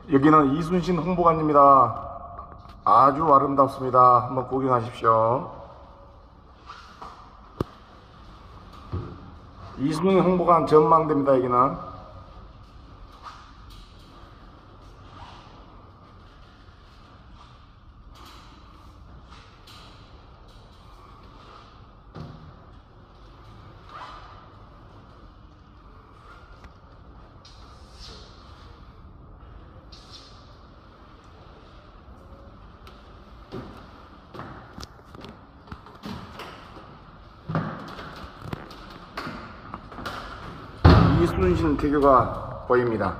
여기는 이순신 홍보관입니다. 아주 아름답습니다. 한번 구경하십시오. 이순신 홍보관 전망대입니다. 여기는 이순신 대교가 보입니다.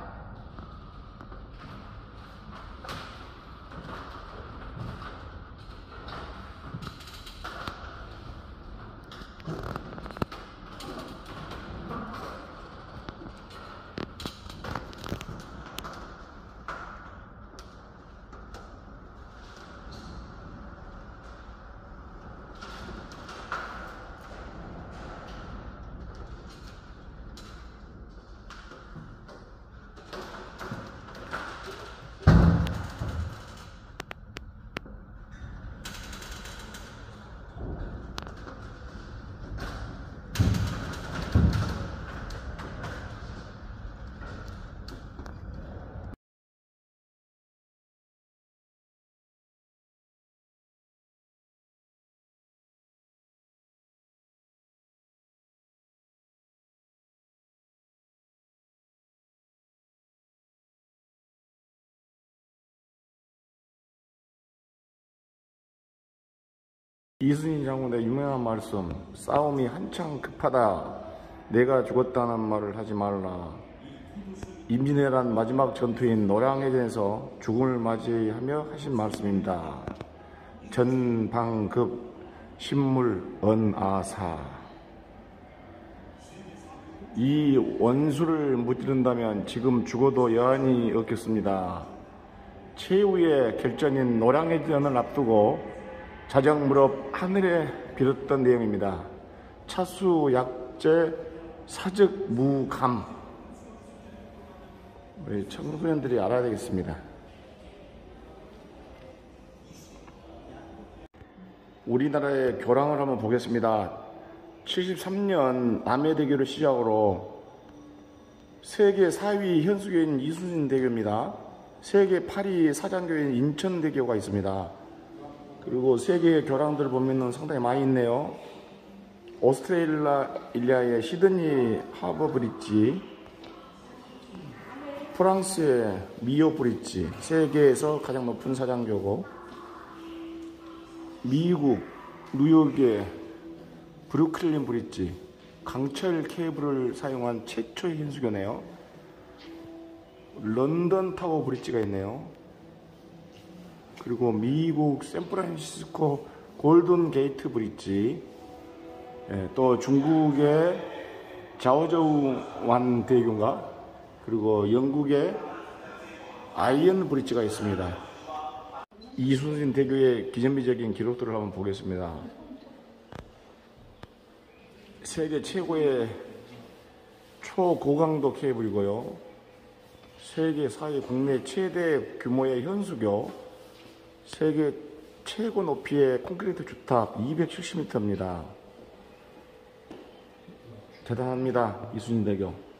이순신 장군의 유명한 말씀, 싸움이 한창 급하다. 내가 죽었다는 말을 하지 말라. 임진왜란 마지막 전투인 노량해전에서 죽음을 맞이하며 하신 말씀입니다. 전방급 신물 언아사. 이 원수를 무찌른다면 지금 죽어도 여한이 없겠습니다. 최후의 결전인 노량해전을 앞두고 자정 무렵 하늘에 빌었던 내용입니다. 차수 약재 사적 무감. 우리 청소년들이 알아야 되겠습니다. 우리나라의 교랑을 한번 보겠습니다. 73년 남해대교를 시작으로 세계 4위 현수교인 이순신 대교입니다. 세계 8위 사장교인 인천대교가 있습니다. 그리고 세계의 교랑들을 보면 상당히 많이 있네요. 오스트레일리아의 시드니 하버 브릿지, 프랑스의 미오 브릿지, 세계에서 가장 높은 사장교고, 미국 뉴욕의 브루클린 브릿지, 강철 케이블을 사용한 최초의 현수교네요. 런던 타워 브릿지가 있네요. 그리고 미국 샌프란시스코 골든 게이트 브릿지, 또 중국의 자오저우완 대교인가, 그리고 영국의 아이언 브릿지가 있습니다. 이순신 대교의 기념비적인 기록들을 한번 보겠습니다. 세계 최고의 초고강도 케이블이고요. 세계 4위 국내 최대 규모의 현수교, 세계 최고 높이의 콘크리트 주탑 270m입니다. 대단합니다. 이순신 대교.